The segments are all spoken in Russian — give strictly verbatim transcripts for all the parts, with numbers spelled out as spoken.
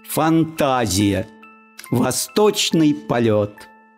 Фантазия. Восточный полет.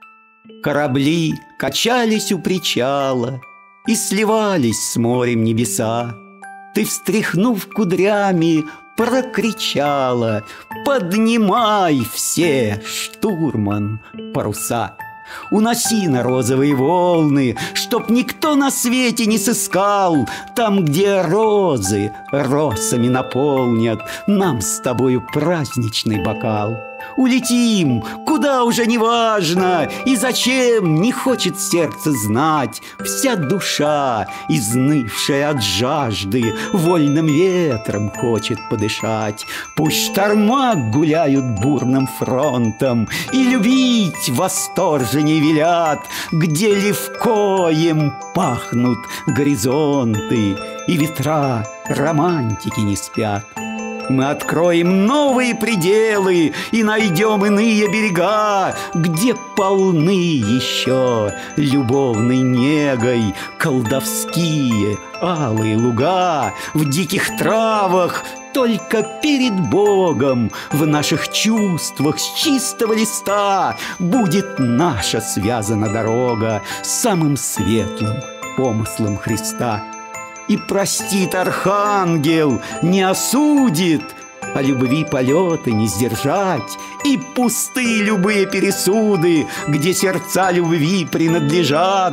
Корабли качались у причала и сливались с морем небеса. Ты, встряхнув кудрями, прокричала: «Поднимай все, штурман, паруса! Уноси на розовые волны, чтоб никто на свете не сыскал там, где розы росами наполнят нам с тобою праздничный бокал. Улетим, куда уже не важно, и зачем, не хочет сердце знать. Вся душа, изнывшая от жажды, вольным ветром хочет подышать. Пусть шторма гуляют бурным фронтом, и любить восторженней велят, где левкоем пахнут горизонты, и ветра романтики не спят. Мы откроем новые пределы и найдем иные берега, где полны еще любовной негой колдовские алые луга. В диких травах только перед Богом, в наших чувствах с чистого листа будет наша связана дорога с самым светлым помыслом Христа. И простит архангел, не осудит, а любви полеты не сдержать, и пусты любые пересуды, где сердца любви принадлежат.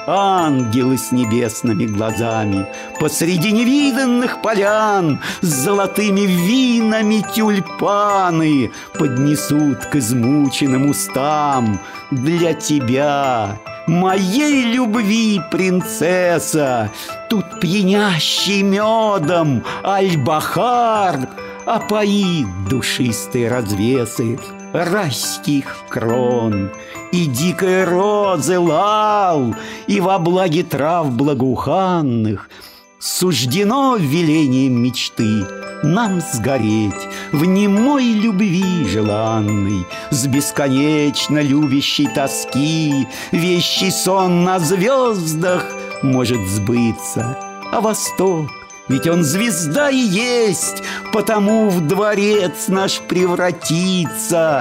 Ангелы с небесными глазами посреди невиданных полян с золотыми винами тюльпаны поднесут к измученным устам. Для тебя, моей любви, принцесса, тут пьянящий медом Аль-Бахар опоит душистые развесы райских крон. И дикой розы лал, и во благе трав благоуханных суждено велением мечты нам сгореть в немой любви желанной, с бесконечно любящей тоски. Вещий сон на звездах может сбыться, а восток, ведь он звезда и есть, потому в дворец наш превратится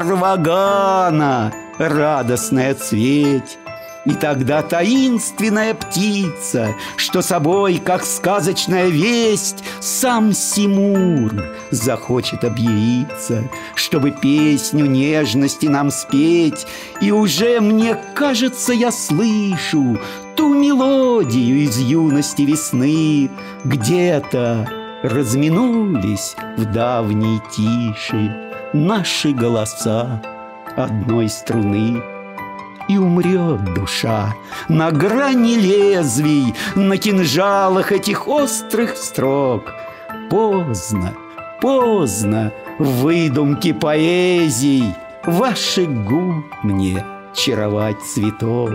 Арвагана, радостная цветь. И тогда таинственная птица, что собой, как сказочная весть, сам Симур захочет объявиться, чтобы песню нежности нам спеть. И уже, мне кажется, я слышу ту мелодию из юности весны. Где-то разминулись в давней тиши наши голоса одной струны. И умрет душа на грани лезвий, на кинжалах этих острых строк. Поздно, поздно, выдумки поэзий, ваших губ мне чаровать цветок.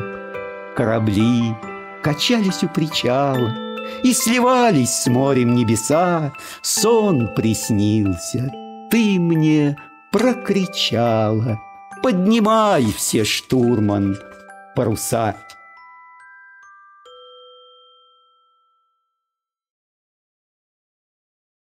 Корабли качались у причала и сливались с морем небеса. Сон приснился, ты мне прокричала: «Поднимай все, штурман, паруса!»